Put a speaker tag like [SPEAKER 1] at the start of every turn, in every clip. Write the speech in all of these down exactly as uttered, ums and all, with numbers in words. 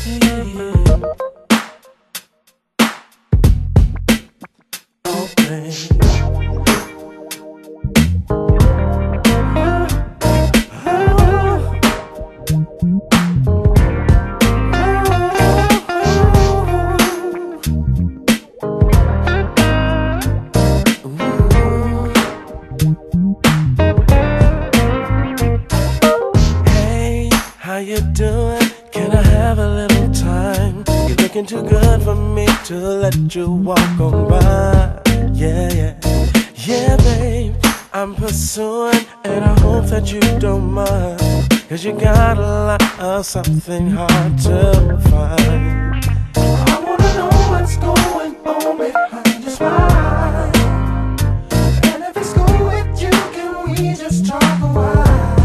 [SPEAKER 1] How you doing? Can I have a little time? You're looking too good for me to let you walk on by. Yeah, yeah, yeah, babe, I'm pursuing, and I hope that you don't mind, 'cause you got a lot of something hard to find. I wanna know what's going on behind your smile, and if it's cool with you, can we just talk a while?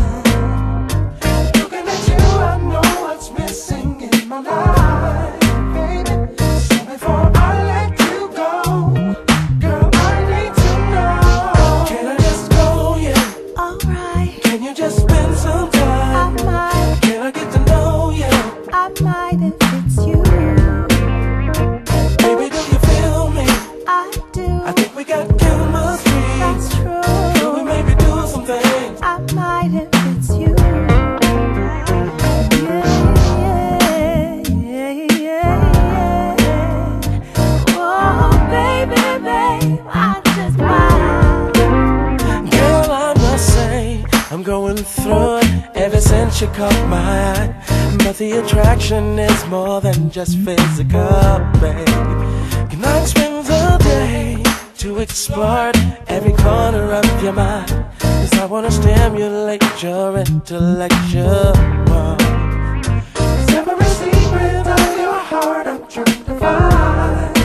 [SPEAKER 1] Through it ever since you caught my eye, but the attraction is more than just physical, babe. Can I spend the day to explore it, every corner of your mind? 'Cause I wanna stimulate your intellectual world. 'Cause every secret of your heart I'm trying to find,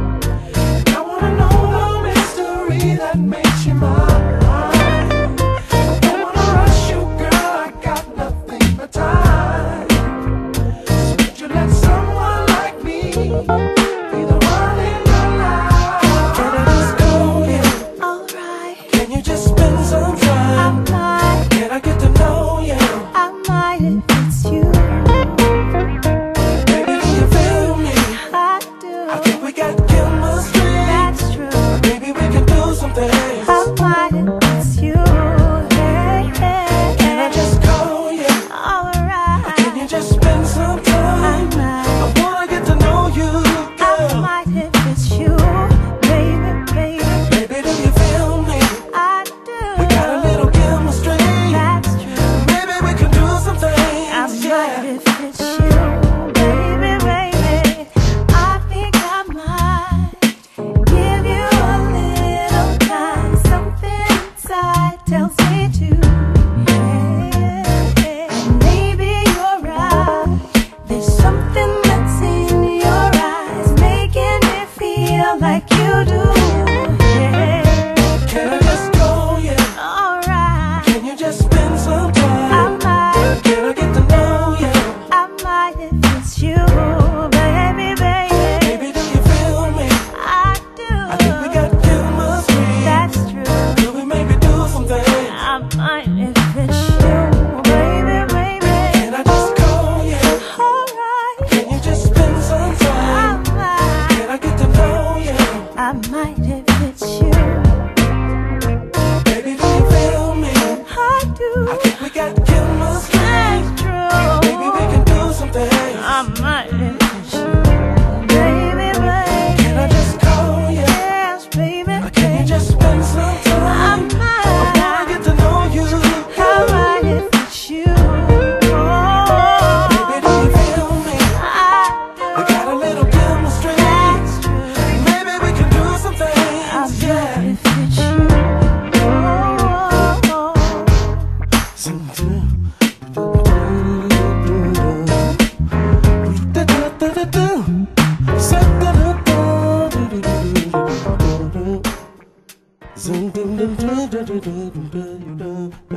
[SPEAKER 1] and I wanna know the mystery that makes you mine. Zoom,